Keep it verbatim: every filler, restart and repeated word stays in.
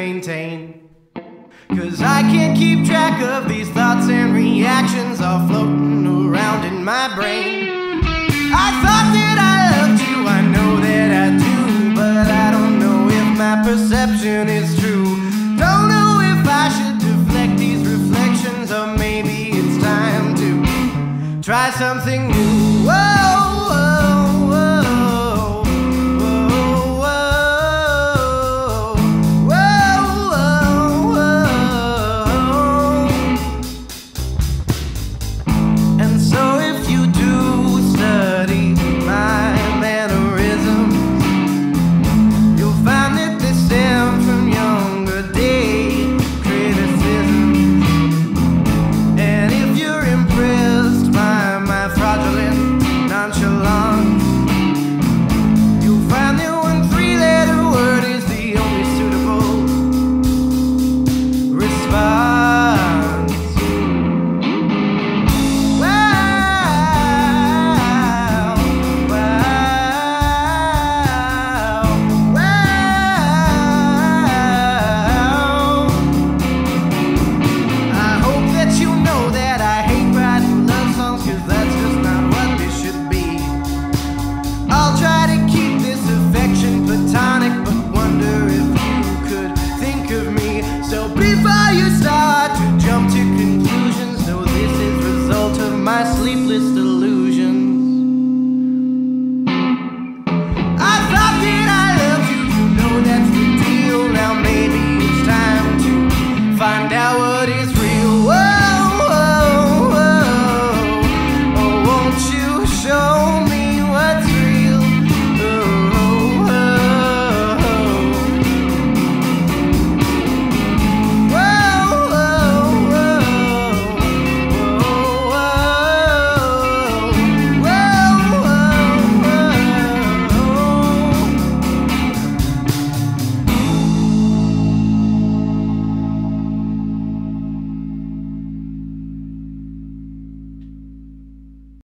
maintain. Cause I can't keep track of these thoughts and reactions all floating around in my brain. I thought that I loved you, I know that I do, but I don't know if my perception is true. Don't know if I should deflect these reflections, or maybe it's time to try something new.